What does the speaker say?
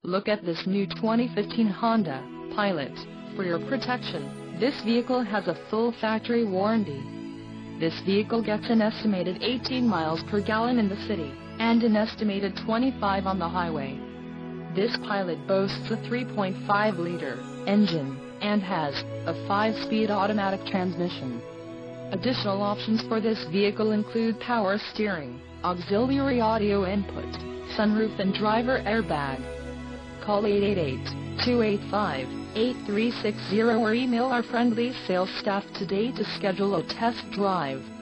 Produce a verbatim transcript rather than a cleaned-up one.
Look at this new twenty fifteen Honda Pilot. For your protection, this vehicle has a full factory warranty. This vehicle gets an estimated eighteen miles per gallon in the city, and an estimated twenty-five on the highway. This Pilot boasts a three point five liter engine, and has a five speed automatic transmission. Additional options for this vehicle include power steering, auxiliary audio input, sunroof and driver airbag. Call eight eight eight, two eight five, eight three six zero or email our friendly sales staff today to schedule a test drive.